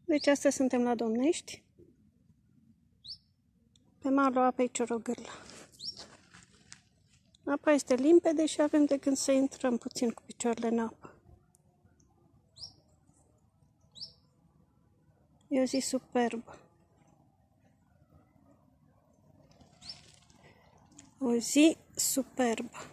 Deci astăzi suntem la Domnești, pe malul apei Ciorogârla. Apa este limpede și avem de gând să intrăm puțin cu picioarele în apă. E o zi superbă. O zi superbă.